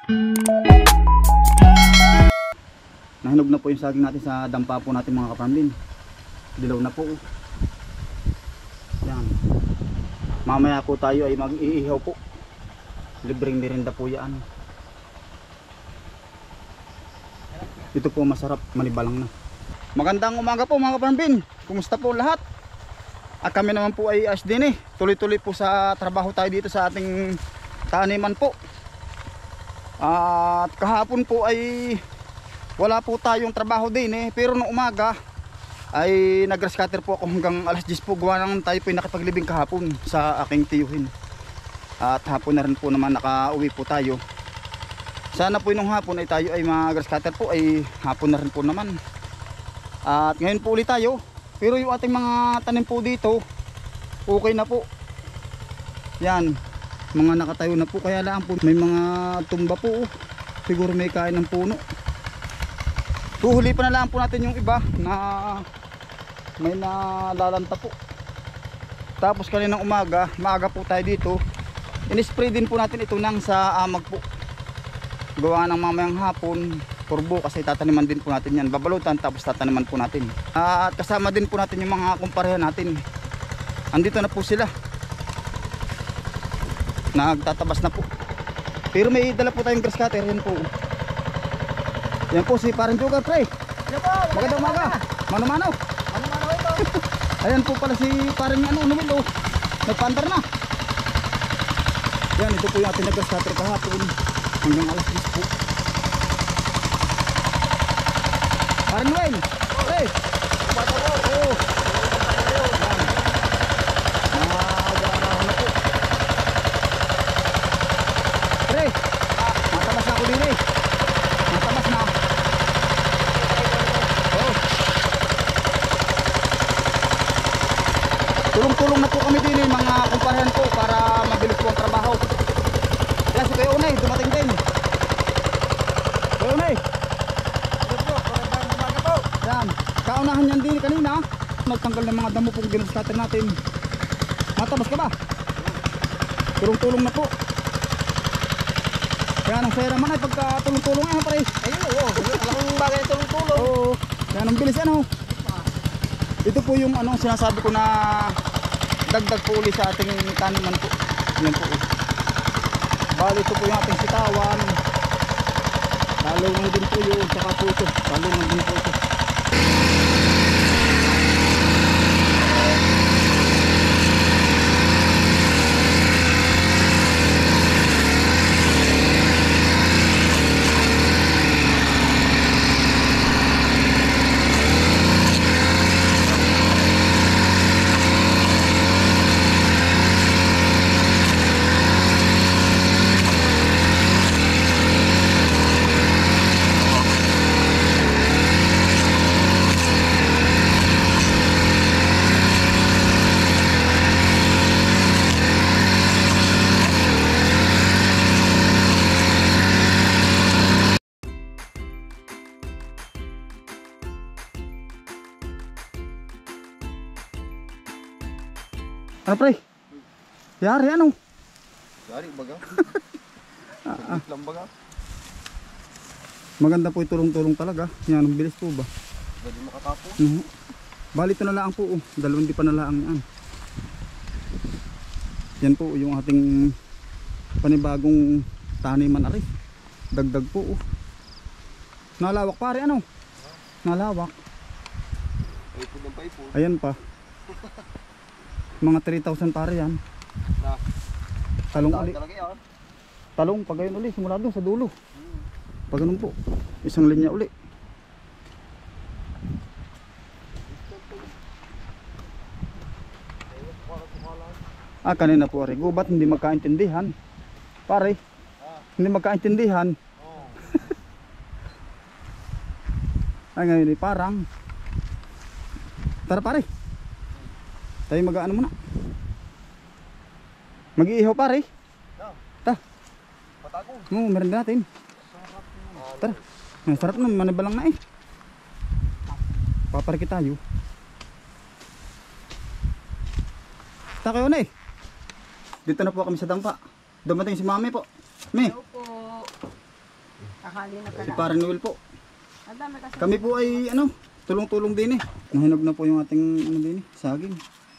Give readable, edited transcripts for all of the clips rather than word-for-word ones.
Nahinog na po yung saging natin sa dampa po natin mga kaparambin. Dilaw na po. Yan. Mamaya po tayo ay mag-iihaw po. Libreng merienda po yan. Ito po masarap, manibalang na. Magandang umaga po mga kaparambin. Kumusta po lahat? At kami naman po ay ayos din eh. Tuloy-tuloy po sa trabaho tayo dito sa ating taniman po. At kahapon po ay wala po tayong trabaho din eh. Pero nung umaga ay nag-grass cutter po ako hanggang alas 10 po. Gawa nang tayo po ay nakipaglibing kahapon sa aking tiyuhin. At hapon na rin po naman nakauwi po tayo. Sana po nung hapon ay tayo ay mag-grass cutter po ay hapon na rin po naman. At ngayon po ulit tayo. Pero yung ating mga tanim po dito okay na po. Yan, mga nakatayo na po. Kaya lang po may mga tumba po. Siguro may kain ng puno. Tuhuli pa na lang po natin yung iba na may nalalanta po. Tapos kaninang umaga, maaga po tayo dito, in-spray din po natin ito nang sa amag po. Gawa ng mamayang hapon, purbo kasi tataniman din po natin yan. Babalutan tapos tataniman po natin. At kasama din po natin yung mga kumparehan natin. Andito na po sila. Nagtatabas na po. Pero may dala po tayong grass cutter. Yan po. Yan po si Parang Jogar, pre. Magandang umaga. Mano-mano. Mano-mano ito. Ayan po pala si Parang Numil. Nagpandar na. Yan, ito po yung ating grass cutter kahapon. Hanggang alas 10 po. Parang Noel. Hey. Oh. Nagarahan na po. Pre, matabas na ako din eh. Matabas na. Oh. Tulong-tulong na po kami din eh, mga kumparehan po para mabilis po ang trabaho. Yan si Kuya Unay, dumating din. Kuya Unay. Yan, kaunahan yan din kanina. Nagtanggal ng mga damo pong grass cutter natin. Matabas ka ba? Tulong-tulong na po. Kaya nang saya naman ay pagka tulong-tulong ay pare. Ayun oo, malaking bagay tulong-tulong. Oo, kaya nang bilis ano. Ito po yung ano sinasabi ko na dagdag po ulit sa ating taniman po. Yan po. Bali ito po yung ating sitawan. Lalo lang din po yun, saka po ito. Lalo lang din po ito. Ano pre? Yari ano? Yari baga. Lang baga. Maganda po itulong-tulong talaga. Yan, ang bilis po ba? Pwede makatapos. Bali ito na lang po. Dalawang di pa na lang yan. Yan po yung ating panibagong taniman ari. Dagdag po. Nalawak pare ano? Nalawak. Paipon ng paipon. Ayan pa. Mga 3,000 pare yan. Na. Talong uli. Talaga yan. Talong pag gayon uli simula doon sa dulo. Pag ganun po. Isang linya uli. Kanina po ari. Gubat hindi magkaintindihan. Pare. Hindi magkaintindihan. Ngayon parang. Tara pare. Tayo mag-ano muna. Mag-iihaw pare. Ta. Patago. Meron natin. Tara. Sarap naman, manibalang na eh. Papariki tayo. Takayo na eh. Dito na po kami sa dampa. Dumating si mami po. Mi. Hello po. Akali na Si pala. Pare Noel po. Ang dami kasi. Kami po ay ano, tulong-tulong din eh. Nahinog na po yung ating ano din eh, saging.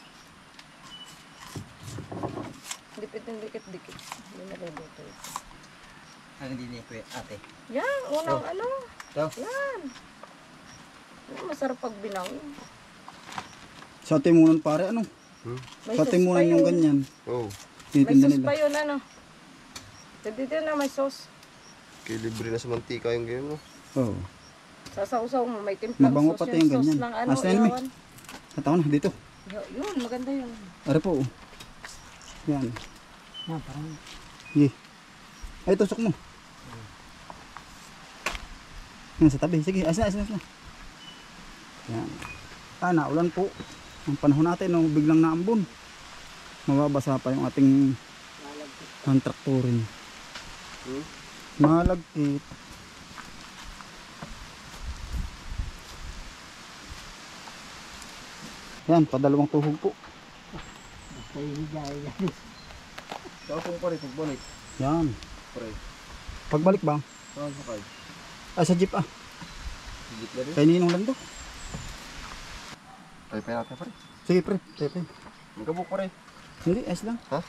Dikit ng dikit-dikit. Hindi na luluto. Ang hindi niya po ate. Yan, unang ano. Ito. Yan. Yan, masarap pag binangin. Sa timunan pare ano? May Sa sauce pa timunan yung yun. ganyan. Oo. May Tinitinda sauce nila. pa yun, ano. Dito na may sauce. Kaya libre na sa mantika yung ganyan, no? Oo. Sasaw-saw mo, may timplang Mabango sauce pati yung yung sauce ganyan. ng ano, Asa yun, ihawan. Kataon na dito. Yun, maganda yun. Are po. Oh. Yan. Yan, parang. Sige. Ay, tusok mo. Yan sa tabi. Sige, ayos na. Yan. Naulan po. Ang panahon natin, no, biglang naambon. Mababasa pa yung ating ang traktorin. Malagkit. Yan, padalawang tuhog po. Tapos pare, pagbalik. Yan. Pare. Pagbalik ba? Saan sakay? Ay, sa jeep ah. Higit na rin. Kay Ninong lang to. Tayo pa natin, pare. Sige pre, tayo. Magkabuk, pare. Hindi, ayos lang. Ha?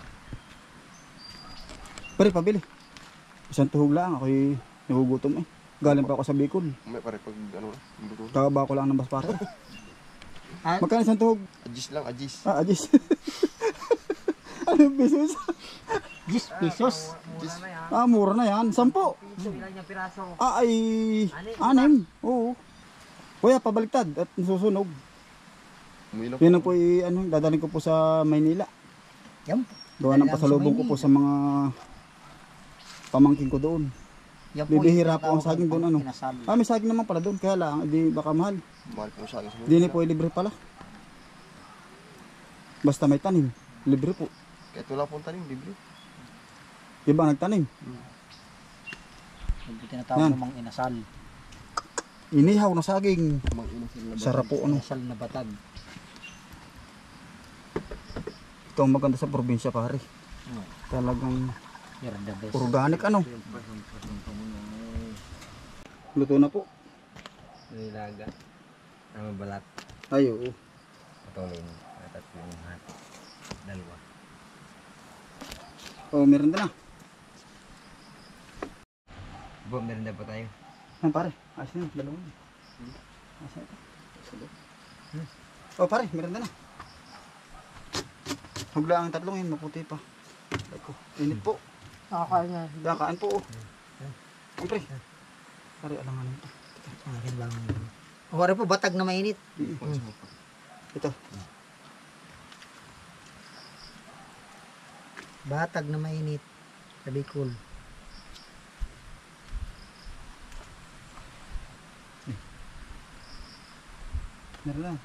Pre, pabili. Isang tuhog lang, ako'y nagugutom eh. Galing pa ako sa Bicol. May pare, pag ano, luto. Kakaba ko lang ng baspata. Magkano isang tuhog? Ajis lang, ajis. Ah, ajis. Ano yung pesos? 10 pesos. Ajis. Ah, mura na yan. 10. Ilan yung piraso? Ah, ay 6. Oo. Kuya, pabaliktad at susunog. Uminom. Yan ang po ano, dadaling ko po sa Maynila. Yan. Gawa ng pasalubong ko po sa mga pamangkin ko doon. Yan Bibihira po ang saging doon, ano? Kinasal. Ah, may saging naman pala doon. Kaya lang, hindi baka mahal. Mahal po sa akin sa Hindi po libre pala. Basta may tanim, libre po. Kahit wala pong tanim, libre. Iba nagtanim. Yung tinatawag Yan. namang inasal. Inihaw na saging. Mag-inom sila na ba? Sarap po ano. Inasal na batag. Ito ang maganda sa probinsya pare. Talagang You're the best. organic ano. Luto na po. Nilaga. Ang balat. Ay oo. Patulin. Tatlong hati. Dalawa. Oh, meron na. Meron na pa tayo. Yan pare. Ayos na. Dalawa na. Ayos na ito. Oh pare, meron na. Hugla ang tatlong yun. Maputi pa. Ako. Init po. Nakakain na. Yan, kain po. Oh. Ay pre. Pare, alangan ito. Akin lang. Wala po batag na mainit. Ito. Batag na mainit. Sabi cool. Meron na.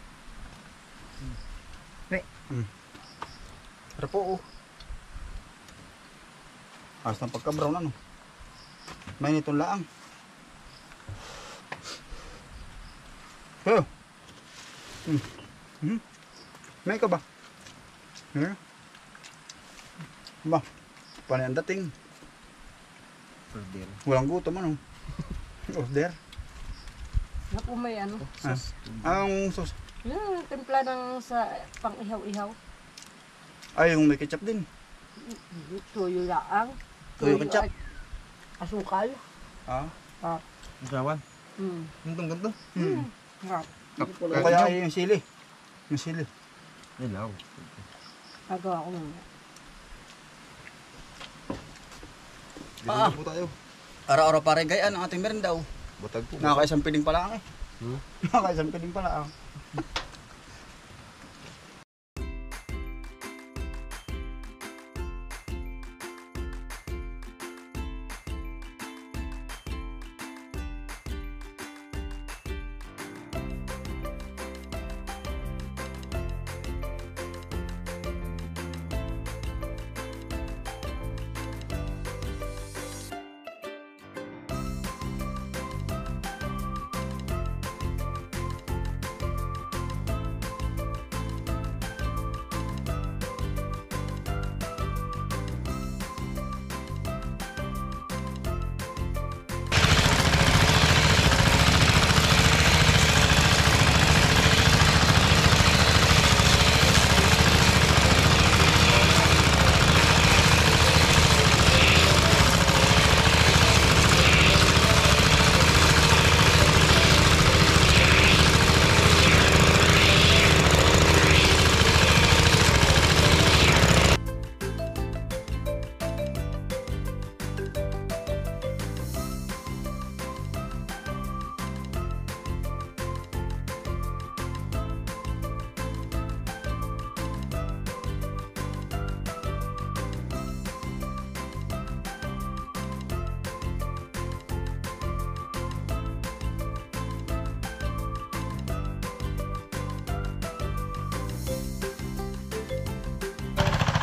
Pre. Pero po, oh. Ayos ng pagka-brown, ano. May nitong laang. Pero. May ka ba? Ba? Paano ang dating? Order. Walang gutom, ano. Order. Naku, may ano. Ang sauce. Yung timpla ng sa pang ihaw-ihaw. Ay, yung may ketchup din. Tuyo laang. Tuyo ketchup. at Asukal. Ah. Gawan. Hmm. Ganto, ganto. Harap. Kaya ay yung sili. Yung sili. Ilaw. Agawa ko muna. Libre po tayo. Araw-araw pare gayaan ang ating meron daw. Batag po. Nakakaisang piling pala ang eh. Hmm? Nakakaisang piling pala ang.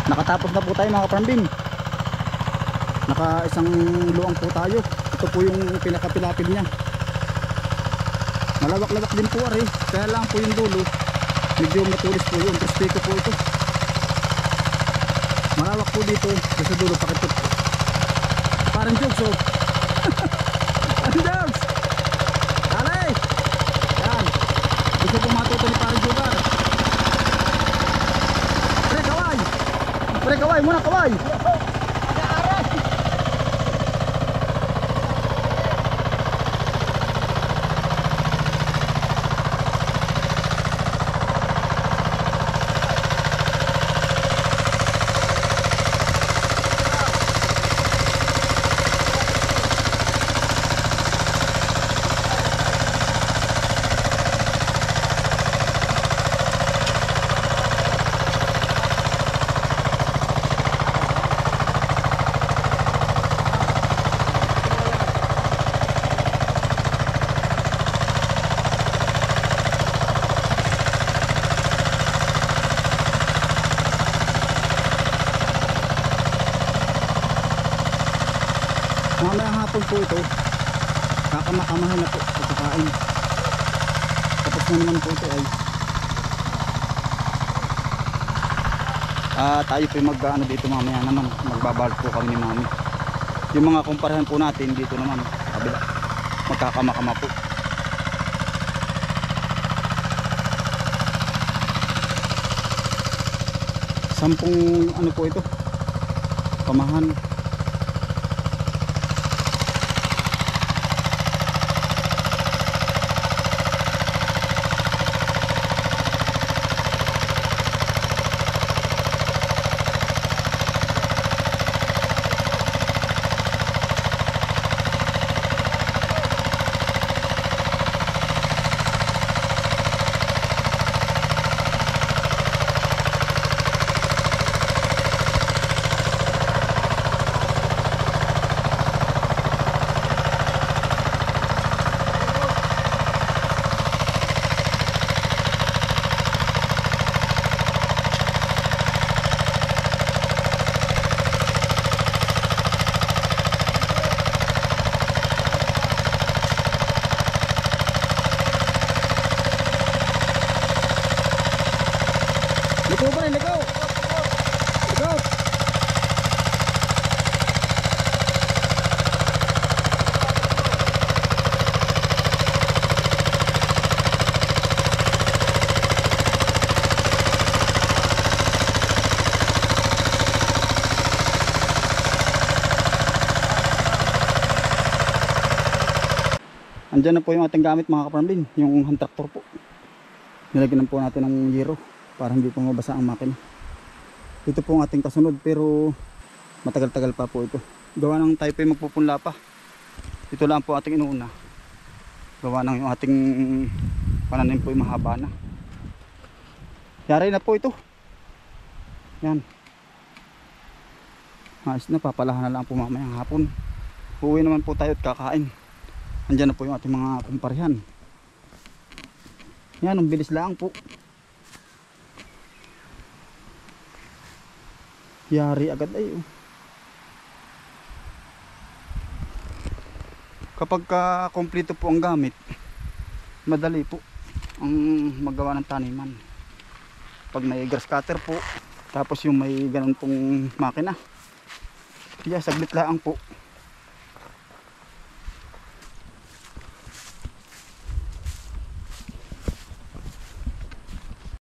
Nakatapos na po tayo mga kaparambin. Naka isang luang po tayo. Ito po yung pinakapilapil niya. Malawak-lawak din po ari. Kaya lang po yung dulo medyo matulis po yung prospeko po ito. Malawak po dito. Sa dulo pakipot. Parang jokes oh. Parang jokes. Alay. Yan. Gusto po matuto ni parang jugar. Pre kaway. Pre kaway muna kaway. Mamayang hapon po ito, kakamakamahan na po at kakain. Tapos na naman po ito ay tayo po yung mag-ano dito mamaya naman, magbabal po kami ni mami. Yung mga kumparahan po natin dito naman kabila, magkakamakama po. Sampung ano po ito, kamahan. Liko pa rin, liko! Liko! Andyan na po yung ating gamit mga kaparambin, yung hand tractor po. Nilagyan po natin ng yero para hindi po mabasa ang makina. Ito po ang ating kasunod pero matagal-tagal pa po ito. Gawa ng tayo po yung magpupunla pa. Ito lang po ating inuuna. Gawa ng yung ating pananim po yung mahaba na. Yari na po ito. Yan. Ayos na, papalahan na lang po mamayang hapon. Uwi naman po tayo at kakain. Andyan na po yung ating mga kumparihan. Yan, ang bilis lang po. Yari agad ay oh. Kapag kompleto po ang gamit, madali po ang maggawa ng taniman. Pag may grass cutter po, tapos yung may ganun pong makina, yeah, saglit lang po.